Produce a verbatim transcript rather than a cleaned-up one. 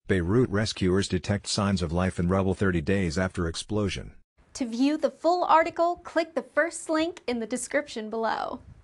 Beirut rescuers detect signs of life in rubble thirty days after explosion. To view the full article, click the first link in the description below.